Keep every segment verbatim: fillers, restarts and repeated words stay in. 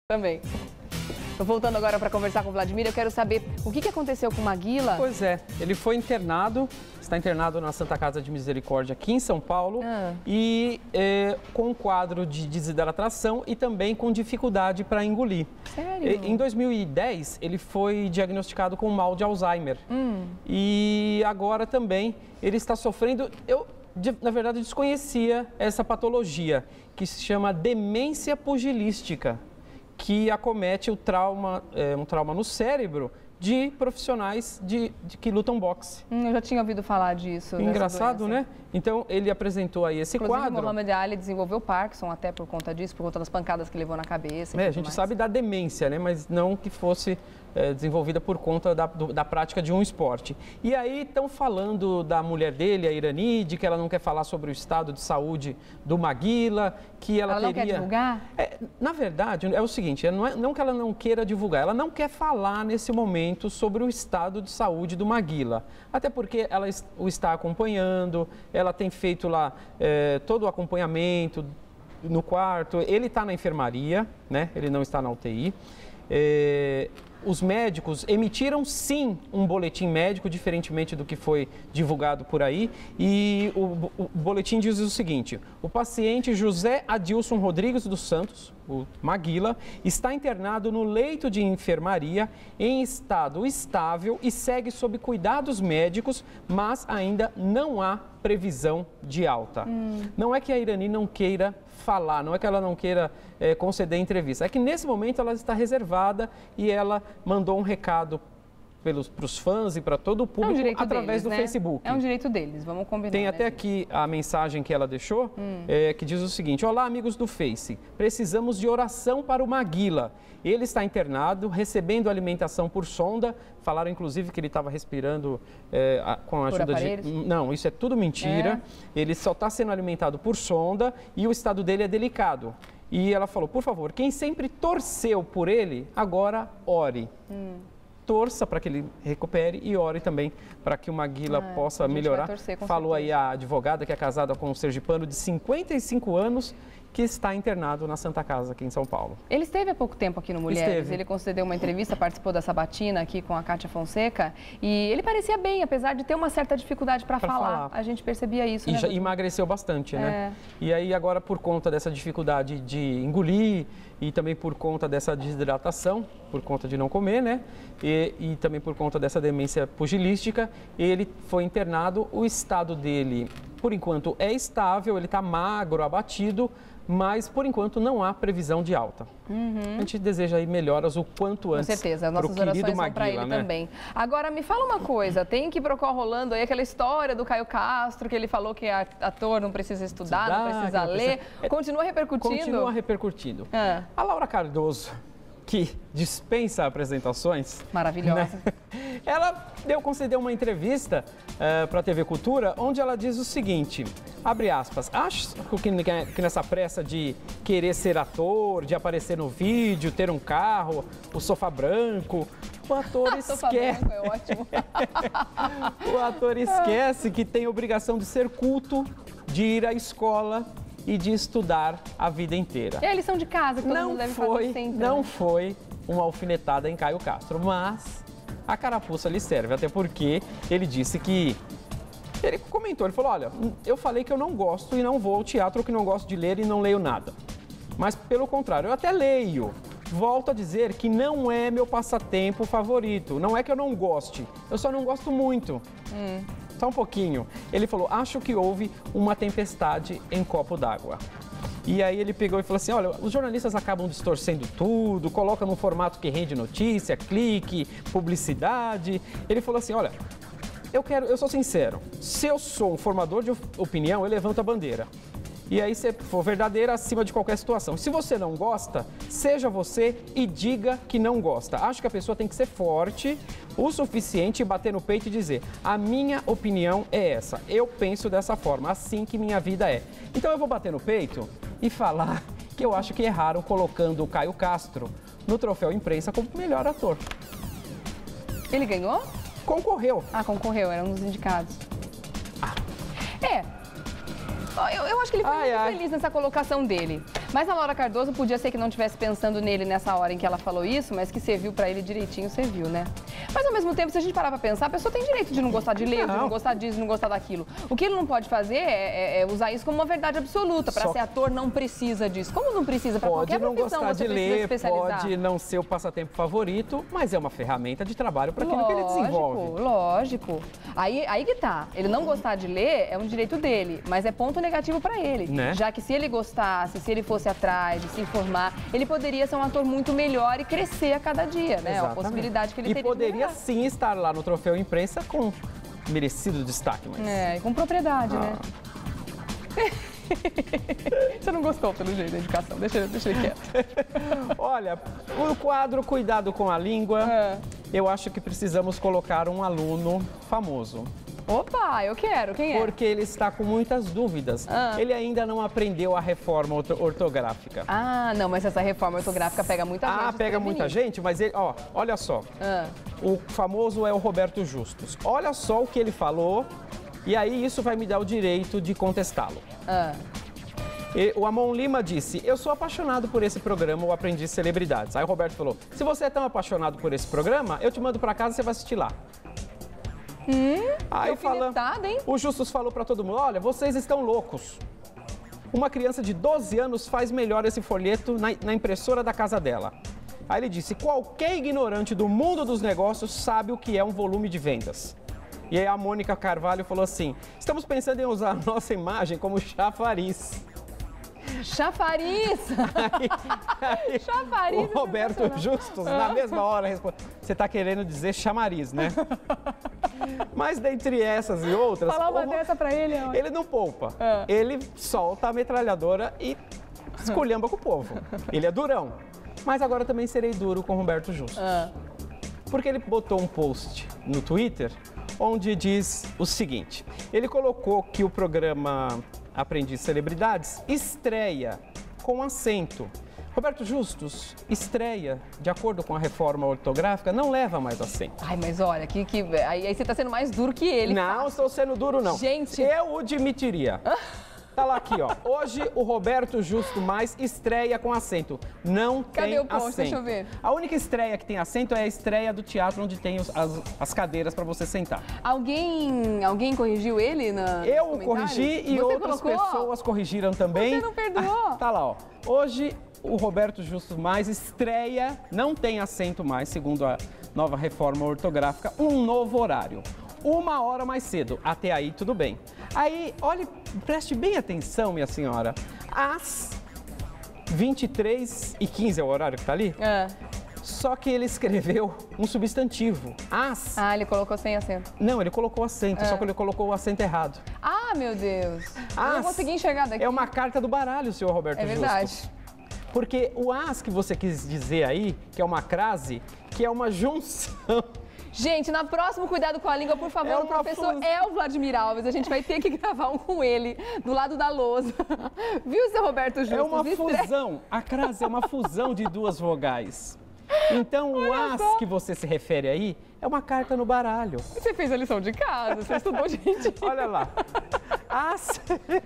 Também. Tô voltando agora para conversar com o Vladimir. Eu quero saber o que, que aconteceu com o Maguila. Pois é, ele foi internado, está internado na Santa Casa de Misericórdia aqui em São Paulo Ah. e é, com um quadro de desidratação e também com dificuldade para engolir. Sério? E, em dois mil e dez, ele foi diagnosticado com mal de Alzheimer. Hum. E agora também ele está sofrendo... Eu, de, na verdade, desconhecia essa patologia, que se chama demência pugilística, que acomete o trauma, é, um trauma no cérebro de profissionais de, de que lutam boxe. Hum, eu já tinha ouvido falar disso. Engraçado, né? Então, ele apresentou aí esse Inclusive, quadro. o Muhammad Ali desenvolveu Parkinson até por conta disso, por conta das pancadas que levou na cabeça. É, a gente mais. sabe da demência, né? Mas não que fosse é, desenvolvida por conta da, do, da prática de um esporte. E aí estão falando da mulher dele, a Irani, de que ela não quer falar sobre o estado de saúde do Maguila, que ela, ela não teria... quer divulgar? É, na verdade, é o seguinte, não, é, não que ela não queira divulgar, ela não quer falar nesse momento sobre o estado de saúde do Maguila. Até porque ela o está acompanhando, ela tem feito lá é, todo o acompanhamento no quarto, ele está na enfermaria, né? Ele não está na U T I. É, os médicos emitiram sim um boletim médico, diferentemente do que foi divulgado por aí, e o, o boletim diz o seguinte: o paciente José Adilson Rodrigues dos Santos, o Maguila, está internado no leito de enfermaria em estado estável e segue sob cuidados médicos, mas ainda não há previsão de alta. Hum. Não é que a Irani não queira falar, não é que ela não queira é, conceder entrevista, é que nesse momento ela está reservada e ela mandou um recado para os fãs e para todo o público é um através deles, do né? Facebook. É um direito deles, vamos combinar. Tem né, até gente? aqui a mensagem que ela deixou, hum. é, que diz o seguinte: olá, amigos do Face, precisamos de oração para o Maguila. Ele está internado, recebendo alimentação por sonda. Falaram, inclusive, que ele estava respirando é, a, com a ajuda de... Não, isso é tudo mentira. É. Ele só está sendo alimentado por sonda e o estado dele é delicado. E ela falou, por favor, quem sempre torceu por ele, agora ore. Hum. Torça para que ele recupere e ore também para que o Maguila ah, possa melhorar. Torcer, Falou certeza. aí a advogada que é casada com um sergipano de cinquenta e cinco anos que está internado na Santa Casa aqui em São Paulo. Ele esteve há pouco tempo aqui no Mulheres, esteve. Ele concedeu uma entrevista, participou da sabatina aqui com a Kátia Fonseca e ele parecia bem, apesar de ter uma certa dificuldade para falar. falar. A gente percebia isso, E né? já emagreceu bastante, é. né? E aí agora por conta dessa dificuldade de engolir e também por conta dessa desidratação, por conta de não comer, né? E, e também por conta dessa demência pugilística, ele foi internado. O estado dele, por enquanto, é estável, ele está magro, abatido, mas por enquanto não há previsão de alta. Uhum. A gente deseja aí melhoras o quanto antes. Com certeza, as nossas orações são para ele né? também. Agora, me fala uma coisa, tem que procó rolando aí aquela história do Caio Castro, que ele falou que é ator, não precisa estudar, estudar não precisa ler. Precisa... Continua repercutindo? Continua repercutindo. Ah. A Laura Cardoso, que dispensa apresentações... Maravilhosa. Né? Ela deu, concedeu uma entrevista uh, para a T V Cultura, onde ela diz o seguinte, abre aspas, acho que, que nessa pressa de querer ser ator, de aparecer no vídeo, ter um carro, o sofá branco, o ator esquece... Branco é ótimo. O ator esquece que tem obrigação de ser culto, de ir à escola e de estudar a vida inteira. É a lição de casa que todo não mundo deve foi, fazer sempre. Não né? foi uma alfinetada em Caio Castro, mas a carapuça lhe serve, até porque ele disse que... Ele comentou, ele falou, olha, eu falei que eu não gosto e não vou ao teatro, que não gosto de ler e não leio nada. Mas, pelo contrário, eu até leio. Volto a dizer que não é meu passatempo favorito. Não é que eu não goste, eu só não gosto muito. Hum. Só um pouquinho. Ele falou, acho que houve uma tempestade em copo d'água. E aí ele pegou e falou assim, olha, os jornalistas acabam distorcendo tudo, colocam no formato que rende notícia, clique, publicidade. Ele falou assim, olha, eu quero, eu sou sincero, se eu sou um formador de opinião, eu levanto a bandeira. E aí, se for verdadeira, acima de qualquer situação. Se você não gosta, seja você e diga que não gosta. Acho que a pessoa tem que ser forte o suficiente e bater no peito e dizer, a minha opinião é essa, eu penso dessa forma, assim que minha vida é. Então eu vou bater no peito e falar que eu acho que erraram colocando o Caio Castro no troféu imprensa como melhor ator. Ele ganhou? Concorreu. Ah, concorreu, era um dos indicados. Ah. É. Eu, eu acho que ele foi ai, muito ai. feliz nessa colocação dele. Mas a Laura Cardoso podia ser que não estivesse pensando nele nessa hora em que ela falou isso, mas que serviu pra ele direitinho, serviu, né? Mas ao mesmo tempo, se a gente parar pra pensar, a pessoa tem direito de não gostar de ler, não. de não gostar disso, de não gostar daquilo. O que ele não pode fazer é, é, é usar isso como uma verdade absoluta. Pra Só... ser ator, não precisa disso. Como não precisa? Pra pode qualquer não profissão gostar você de precisa ler, especializar. pode não ser o passatempo favorito, mas é uma ferramenta de trabalho para aquilo que ele Lógico, desenvolve. lógico. Aí, aí que tá. Ele não gostar de ler é um direito dele, mas é ponto negativo pra ele. Né? Já que se ele gostasse, se ele fosse atrás de se informar, ele poderia ser um ator muito melhor e crescer a cada dia, né? Exatamente. A possibilidade que ele e teria. E poderia melhorar. sim estar lá no troféu imprensa com merecido destaque, mas... É, e com propriedade, ah. né? Você não gostou, pelo jeito, da indicação. Deixa, deixa ele quieto. Olha, o quadro Cuidado com a Língua, É. eu acho que precisamos colocar um aluno famoso. Opa, eu quero. Quem é? Porque ele está com muitas dúvidas. Ah. Ele ainda não aprendeu a reforma orto- ortográfica. Ah, não, mas essa reforma ortográfica pega muita gente. Ah, pega muita desprevenida. gente, mas ele, ó, olha só. Ah. O famoso é o Roberto Justus. Olha só o que ele falou, e aí isso vai me dar o direito de contestá-lo. Ah. E o Amon Lima disse, eu sou apaixonado por esse programa, o Aprendiz Celebridades. Aí o Roberto falou, se você é tão apaixonado por esse programa, eu te mando pra casa e você vai assistir lá. Hum, Aí fala, alfinetada, hein? o Justus falou pra todo mundo, olha, vocês estão loucos. Uma criança de doze anos faz melhor esse folheto na, na impressora da casa dela. Aí ele disse, qualquer ignorante do mundo dos negócios sabe o que é um volume de vendas. E aí a Mônica Carvalho falou assim, estamos pensando em usar a nossa imagem como chafariz. Chafariz! Aí, aí, Chafariz, o Roberto Justus, na mesma hora, respondeu, você está querendo dizer chamariz, né? Mas dentre essas e outras, Falar uma o- dessa pra ele, ó. ele não poupa. Ah. Ele solta a metralhadora e esculhamba com o povo. Ele é durão. Mas agora também serei duro com o Roberto Justus. Ah. Porque ele botou um post no Twitter onde diz o seguinte. Ele colocou que o programa Aprendiz Celebridades estreia com acento. Roberto Justus estreia, de acordo com a reforma ortográfica, não leva mais acento. Ai, mas olha, que, que, aí, aí você tá sendo mais duro que ele. Não estou sendo duro, não. Gente. Eu o admitiria. Tá lá aqui, ó. Hoje o Roberto Justo Mais estreia com acento. Não Cadê tem o post? acento. Deixa eu ver. A única estreia que tem acento é a estreia do teatro, onde tem os- as, as cadeiras para você sentar. Alguém, alguém corrigiu ele na Eu nos o corrigi comentários? e Você outras colocou? pessoas corrigiram também. Você não perdoou. Tá lá, ó. Hoje o Roberto Justo Mais estreia, não tem acento mais, segundo a nova reforma ortográfica, um novo horário. Uma hora mais cedo. Até aí, tudo bem. Aí, olhe, preste bem atenção, minha senhora. Às vinte e três e quinze é o horário que tá ali? É. Só que ele escreveu um substantivo. As. Ah, ele colocou sem acento. Não, ele colocou acento, É. só que ele colocou o acento errado. Ah, meu Deus. Eu As não consegui enxergar daqui. É uma carta do baralho, senhor Roberto É verdade. Justus. Porque o as que você quis dizer aí, que é uma crase, que é uma junção. Gente, na próxima Cuidado com a Língua, por favor, É o uma professor fus- é o Vladimir Alves. A gente vai ter que gravar um com ele, do lado da lousa. Viu, seu Roberto Justus? É uma Estre- fusão. A crase é uma fusão de duas vogais. Então, o as só. que você se refere aí é uma carta no baralho. Você fez a lição de casa, você estudou, gente. Olha lá. As,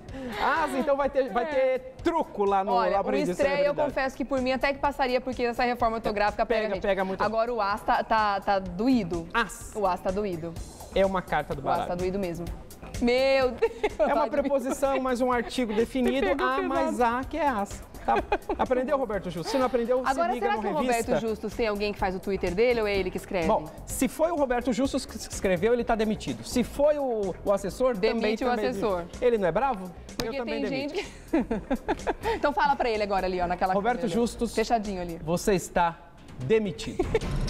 as então vai ter, vai ter truco lá no Olha, o Aprendiz estreia, eu Celebridade. confesso que por mim até que passaria, porque essa reforma ortográfica pega, Pega, gente. pega muito. Agora o as tá, tá, tá doído. As O as tá doído. é uma carta do O as tá baralho. doído mesmo. Meu Deus. É uma Vladimir. preposição, mais um artigo definido, pegou a mais a, que é as. Tá? Aprendeu, Roberto Justus? Se não aprendeu, Agora, se liga será no que o Revista. Roberto Justus tem alguém que faz o Twitter dele ou é ele que escreve? Bom, se foi o Roberto Justus que escreveu, ele está demitido. Se foi o, o assessor, Demite também, o também assessor. Ele não é bravo? Eu Porque também tem demito. gente que... Então fala pra ele agora ali, ó, naquela Roberto câmera. Justus. Fechadinho ali. Você está demitido.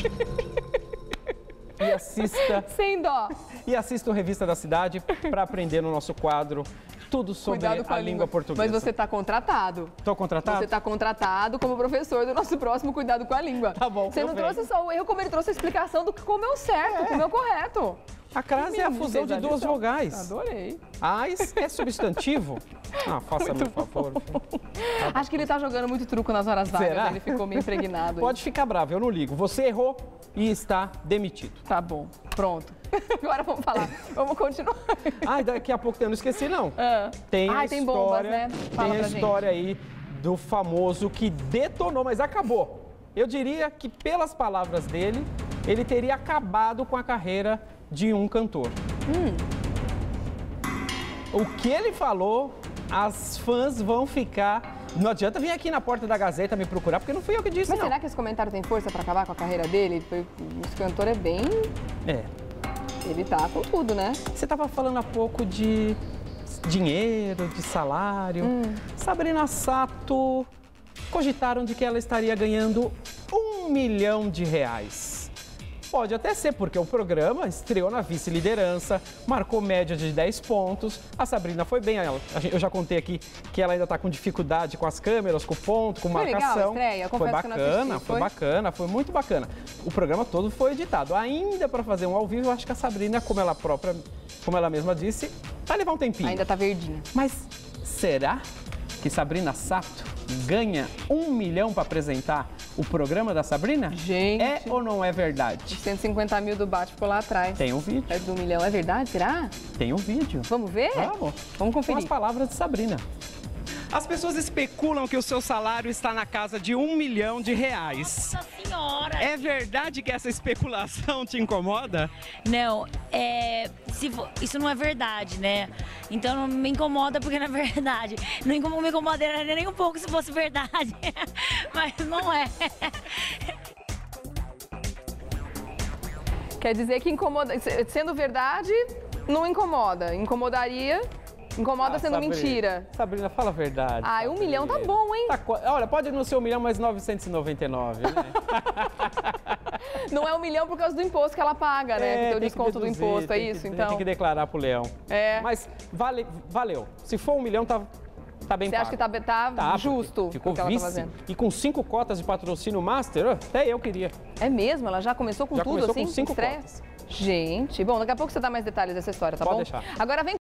E assista, Sem dó. e assista o Revista da Cidade para aprender no nosso quadro tudo sobre Cuidado com a, língua portuguesa. Mas você tá contratado. Estou contratado? Você tá contratado como professor do nosso próximo Cuidado com a Língua. Tá bom, Você eu não venho. trouxe só o erro, como ele trouxe a explicação do que como é o certo, como é o correto. A crase é a Menino, fusão de fez a duas lição. vogais. Adorei. As é substantivo? Ah, faça-me um favor. Acho que ele tá jogando muito truco nas horas vagas. Será? Ele ficou meio impregnado. aí. Pode ficar bravo, eu não ligo. Você errou e está demitido. Tá bom, pronto. Agora vamos falar. Vamos continuar. Ai, daqui a pouco eu não esqueci, não. Ah. Tem a Ai, tem história, bombas, né? Fala tem a pra gente. história aí do famoso que detonou, mas acabou. Eu diria que, pelas palavras dele, ele teria acabado com a carreira de um cantor. Hum. O que ele falou, as fãs vão ficar... Não adianta vir aqui na porta da Gazeta me procurar, porque não fui eu que disse, Mas não. será que esse comentário tem força para acabar com a carreira dele? Esse cantor é bem... É. Ele tá com tudo, né? Você estava falando há pouco de dinheiro, de salário. Hum. Sabrina Sato, cogitaram de que ela estaria ganhando um milhão de reais. Pode até ser, porque o programa estreou na vice-liderança, marcou média de dez pontos. A Sabrina foi bem, ela, eu já contei aqui que ela ainda está com dificuldade com as câmeras, com o ponto, com foi marcação. Legal, a estreia. Foi bacana, foi? foi bacana, foi muito bacana. O programa todo foi editado. Ainda para fazer um ao vivo, eu acho que a Sabrina, como ela própria, como ela mesma disse, vai levar um tempinho. Ainda tá verdinha. Mas será que Sabrina Sato ganha um milhão para apresentar o programa da Sabrina? Gente. É ou não é verdade? cento e cinquenta mil do Bate ficou lá atrás. Tem um vídeo. É do milhão, é verdade? Será? Tem um vídeo. Vamos ver? Vamos. Vamos conferir. Com as palavras de Sabrina. As pessoas especulam que o seu salário está na casa de um milhão de reais. Nossa Senhora! É verdade que essa especulação te incomoda? Não, é, se for, isso não é verdade, né? Então não me incomoda porque não é verdade. Não me incomodaria nem um pouco se fosse verdade, mas não é. Quer dizer que incomoda, sendo verdade, não incomoda. Incomodaria... Incomoda ah, sendo Sabrina, mentira. Sabrina, fala a verdade. Ah, um milhão tá bom, hein? Tá, olha, pode não ser um milhão, mas novecentos e noventa e nove, né? Não é um milhão por causa do imposto que ela paga, né? É, que tem o tem desconto que do deduzir, imposto, é tem isso? Que, então. Tem que declarar pro leão. É. Mas vale, valeu. Se for um milhão, tá, tá bem Você pago. acha que tá, tá, tá justo ficou o que ela vice, tá fazendo? E com cinco cotas de patrocínio master, até eu queria. É mesmo? Ela já começou com já tudo começou assim? Com cinco estreia? cotas. Gente, bom, daqui a pouco você dá mais detalhes dessa história, tá Pode bom? deixar. Agora vem